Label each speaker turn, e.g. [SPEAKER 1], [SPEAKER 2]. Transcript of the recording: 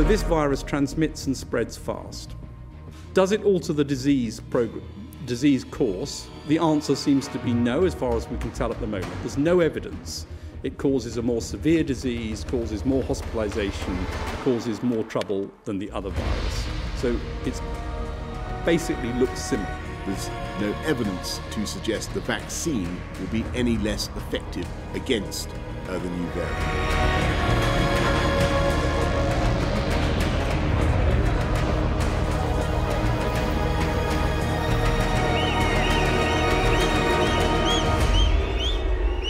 [SPEAKER 1] this virus transmits and spreads fast. Does it alter the disease course? The answer seems to be no, as far as we can tell at the moment. There's no evidence. It causes a more severe disease, causes more hospitalization, causes more trouble than the other virus. So it basically looks similar.
[SPEAKER 2] There's no evidence to suggest the vaccine will be any less effective against the new variant.